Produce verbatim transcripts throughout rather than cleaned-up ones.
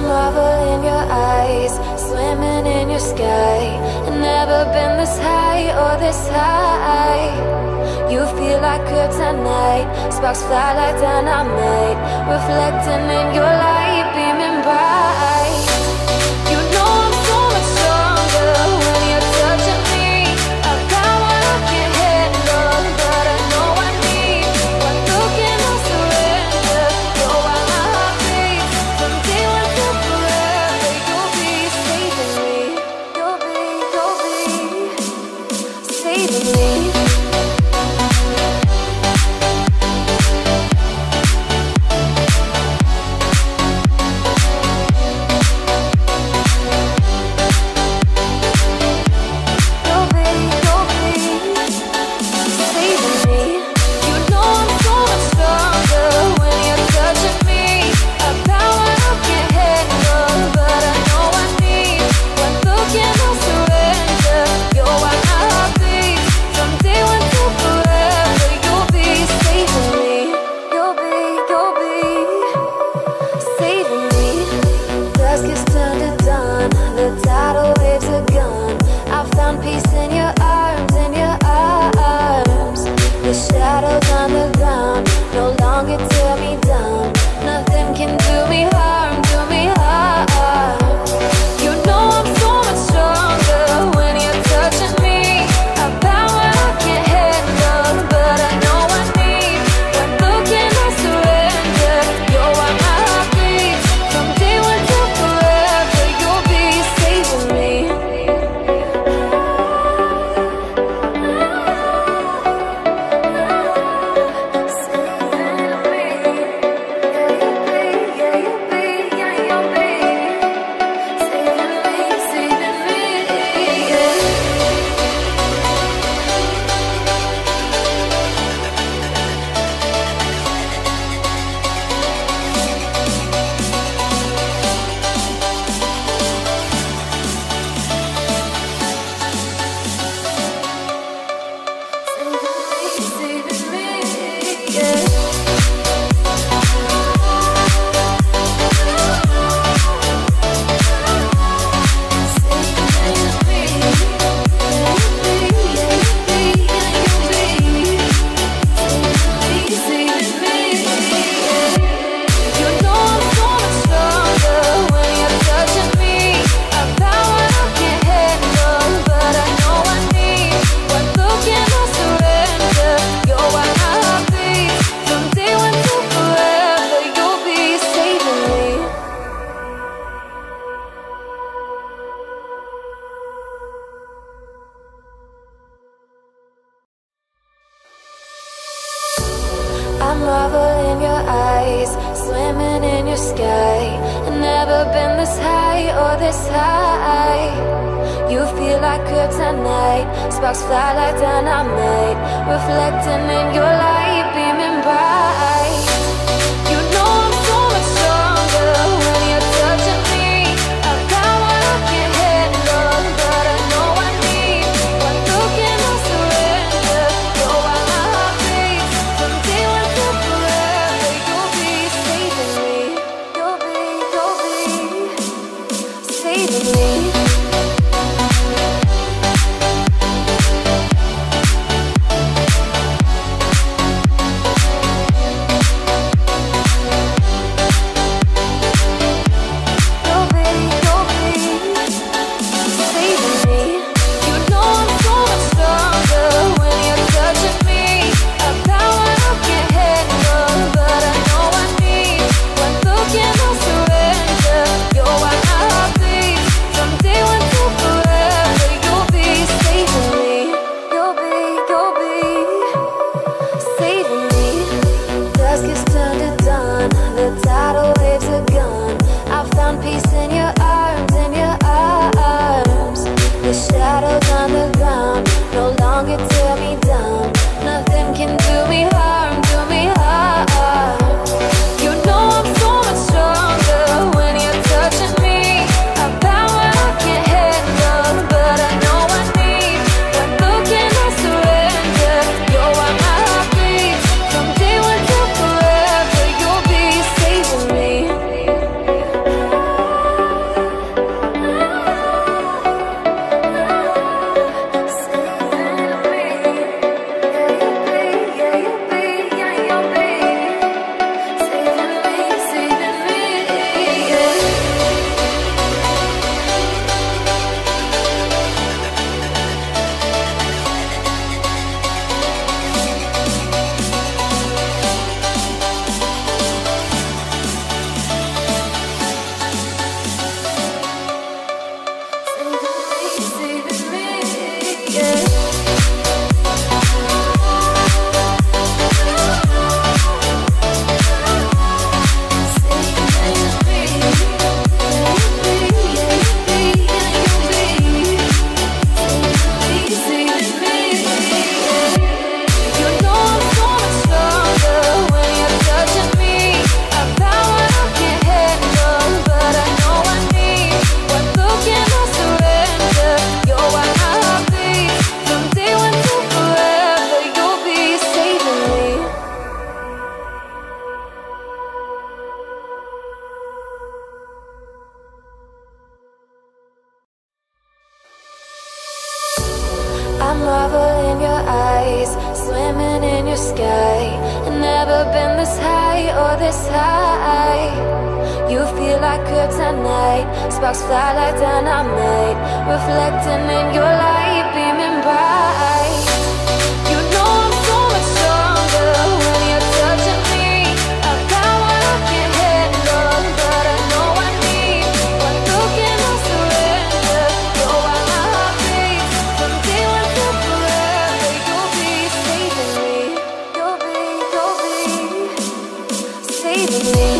marvel in your eyes, swimming in your sky. I've never been this high or this high. You feel like kryptonite, sparks fly like dynamite, reflecting in your light, beaming bright. You know I'm so much stronger when you're touching me. I've got what I can't handle, but I know I need one look and I'll surrender. You're why my heart beats from day one till forever. You'll be saving me. You'll be, you'll be saving me. I marvel in your eyes, swimming in your sky. I've never been this high or this high. You feel like kryptonite, sparks fly like dynamite, reflecting in your light, beaming bright. You know I'm so much stronger when you're touching me. I've got what I can't handle, but I know I need one look and I'll surrender. You're why my heart beats from day one till forever. You'll be saving me. You'll be, you'll be saving me. I marvel in your eyes, swimming in your sky. I've never been this high or this high. You feel like kryptonite, sparks fly like dynamite, reflecting in your light, beaming bright. You know I'm so much stronger when you're touching me. I've got what I can't handle, but I know I need. One look and I'll surrender. You're why my heart beats from day one to forever. You'll be saving me. You'll be, you'll be saving me.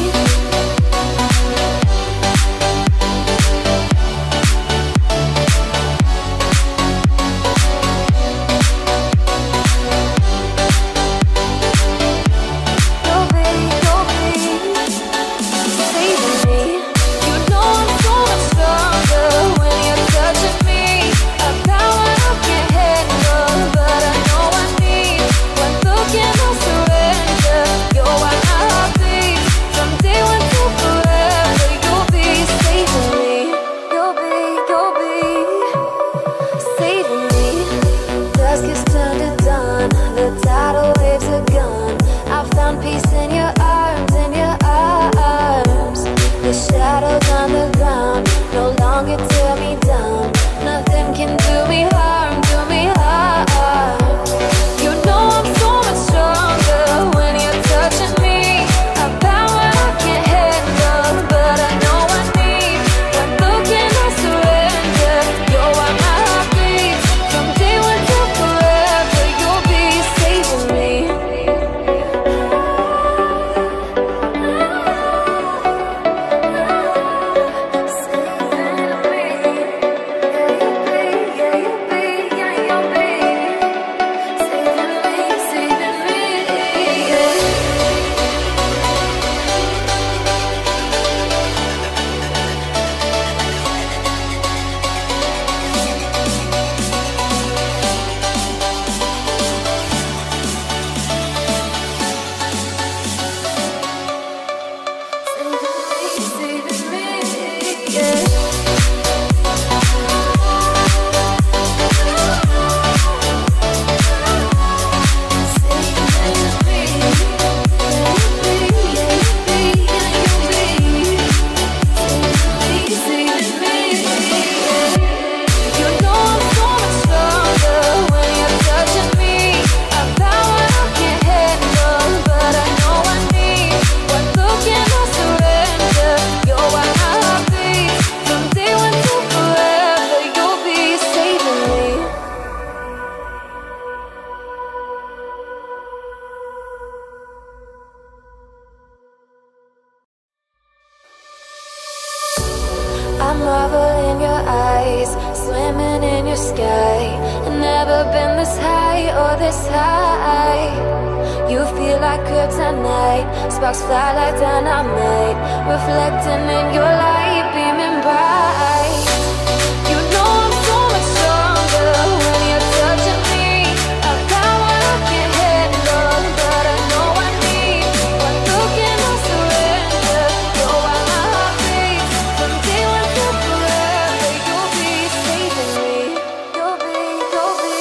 I marvel in your eyes, swimming in your sky. I've never been this high or this high. You feel like kryptonite, sparks fly like dynamite, reflecting in your light, beaming bright. You know I'm so much stronger when you're touching me. I've got what I can't handle, but I know I need. One look and I'll surrender. You're why my heart beats from day one to forever. You'll be saving me. You'll be, you'll be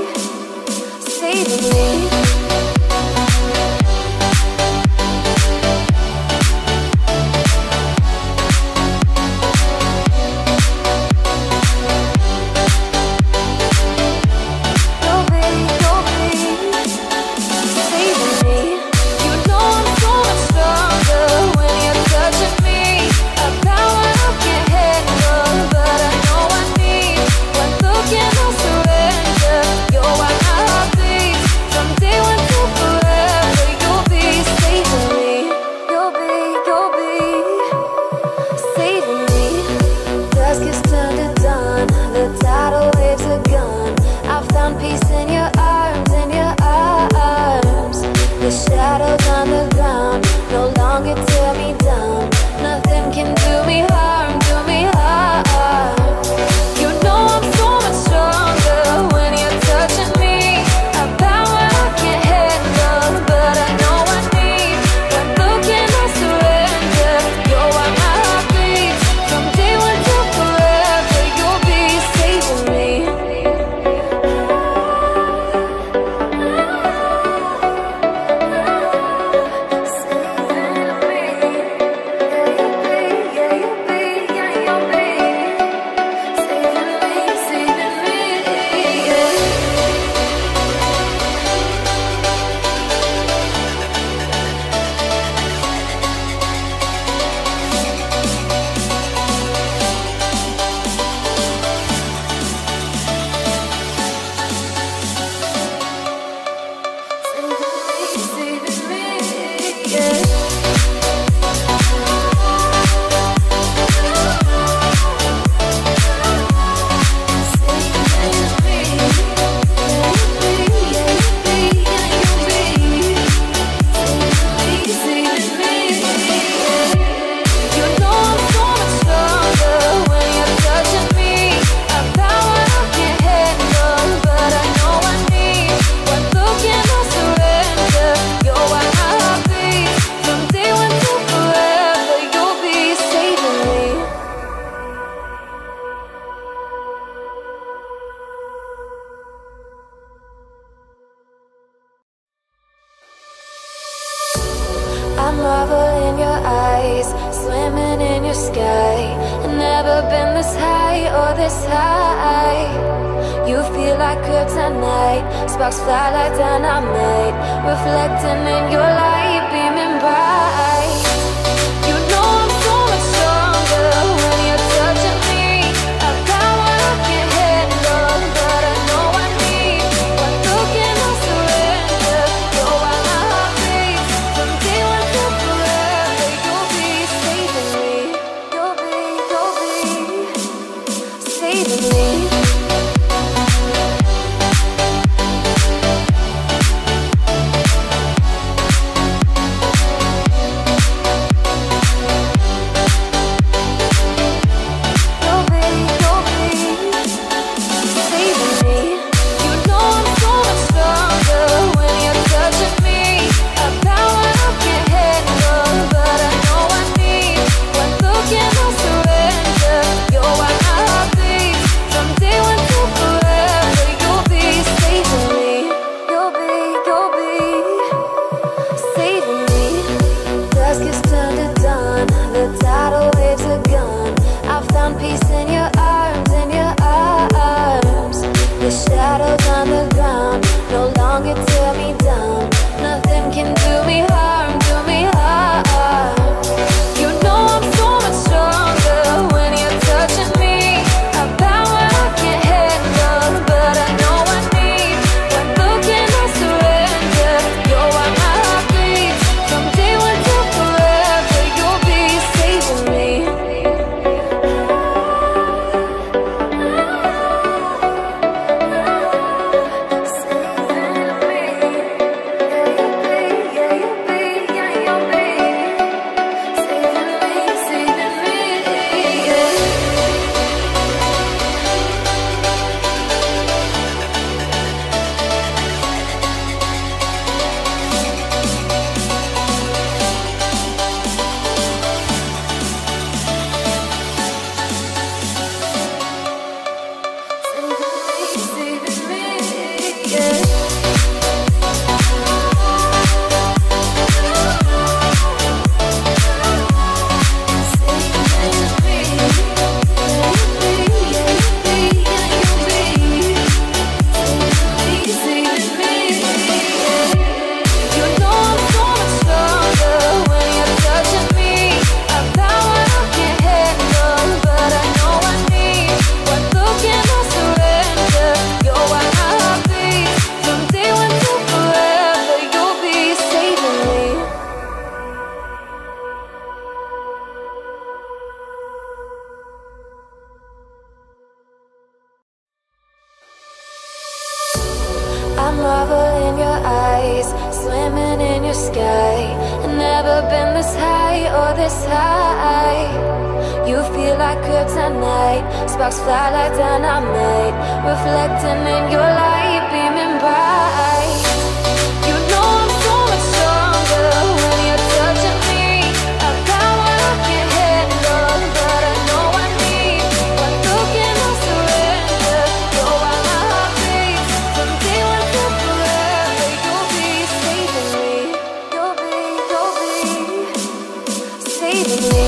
saving me. your sky. Never been this high or this high. You feel like kryptonite, sparks fly like dynamite, reflecting in your light, beaming bright. You know I'm so much stronger when you're touching me. I've got what I can't handle, but I know I need. One look and I'll surrender. You're why my heart beats. From day one to forever, you'll be saving me. You'll be, you'll be saving me. I marvel in your eyes, swimming in your sky. Never been this high or this high. You feel like kryptonite, sparks fly like dynamite, reflecting in your light, beaming bright. You know I'm so much stronger when you're touching me. I've got what I can't handle, but I know I need. One look and I'll surrender. You're why my heart beats. From day one to forever, you'll be saving me. You'll be, you'll be saving me.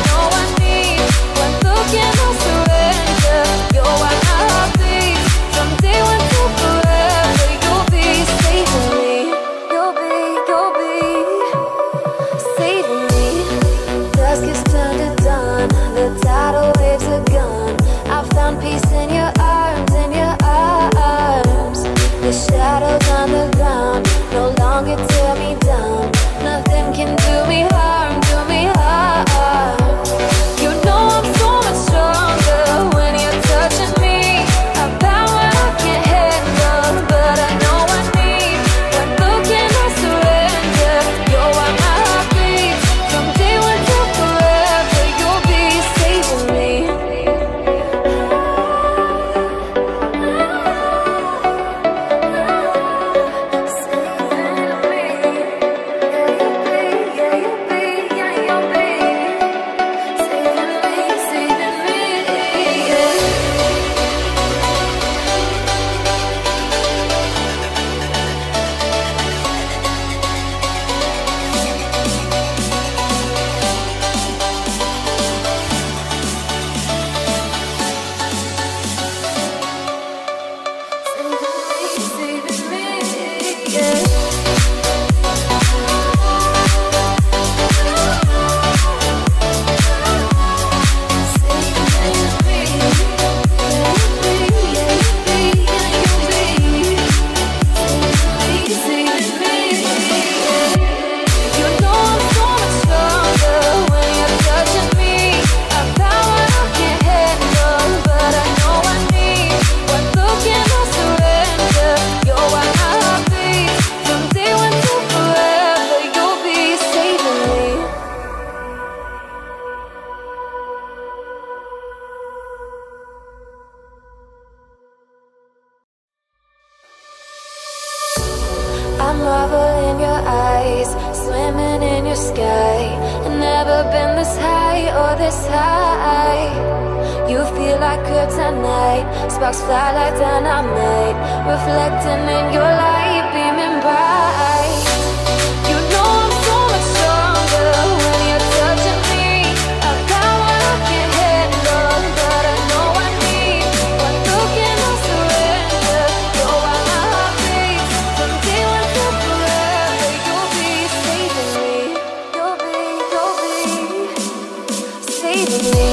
From sky, and never been this high or this high. You feel like kryptonite, sparks fly like dynamite, reflecting in your light, beaming bright. You know I'm so much stronger when you're touching me. I've got what I can't handle, but I know I need. One look and I'll surrender. You're why my heart beats. From day one to forever, you'll be saving me. You'll be, you'll be saving me.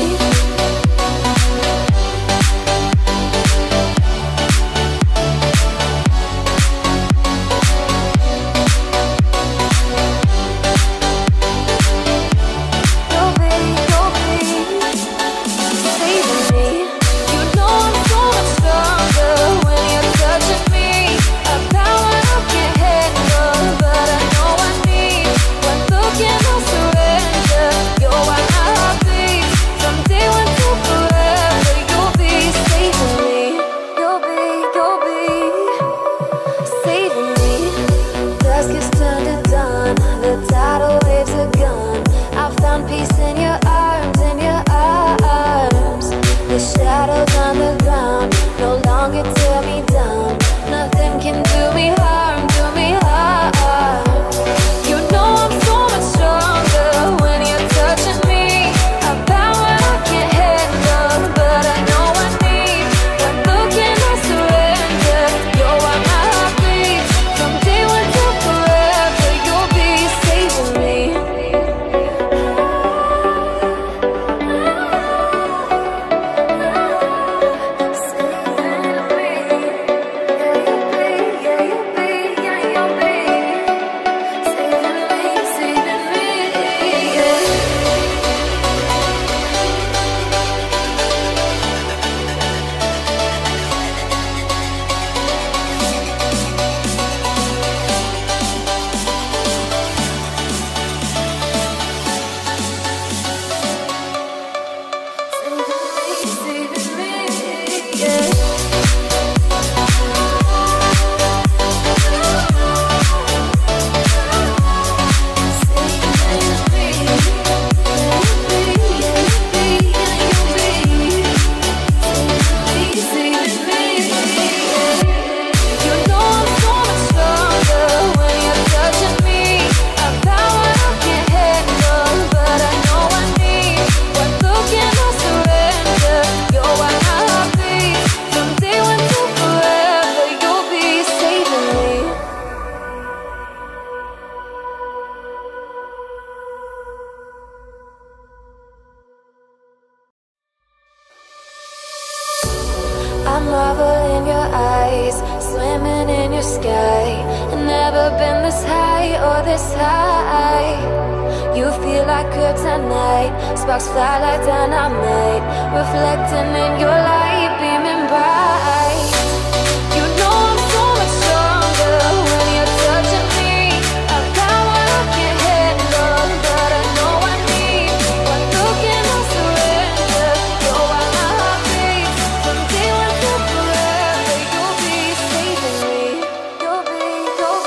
I marvel in your eyes, swimming in your sky. I've never been this high or this high. You feel like kryptonite, sparks fly like dynamite, reflecting in your light, beaming bright. You know I'm so much stronger when you're touching me. I've got what I can't handle, but I know I need. One look and I'll surrender. You're why my heart beats. From day one to forever, you'll be saving me. You'll be, you'll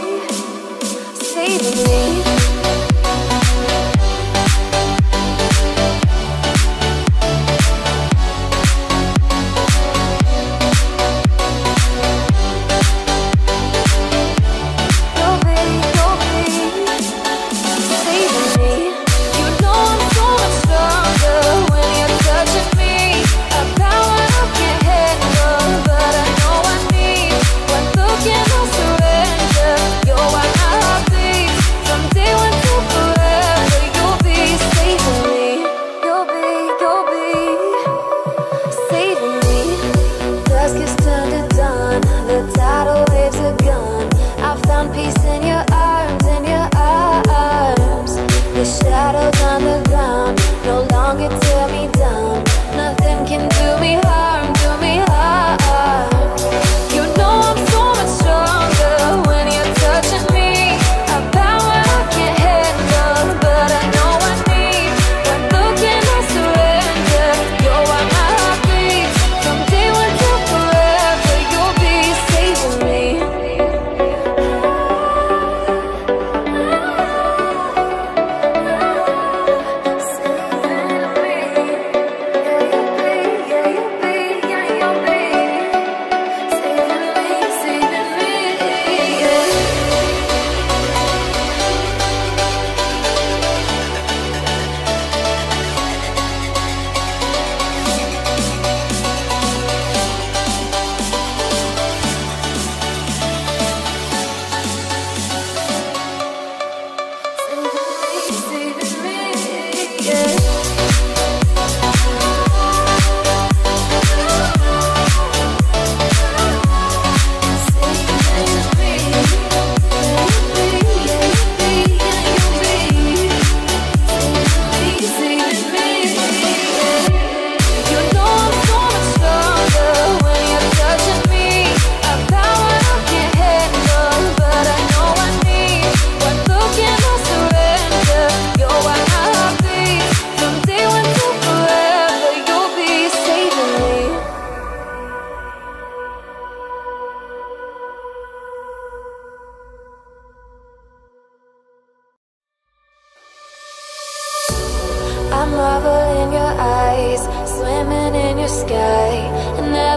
be saving me.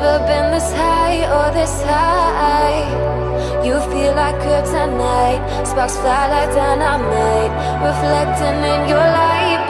never been this high or this high. You feel like kryptonite, sparks fly like dynamite, reflecting in your light.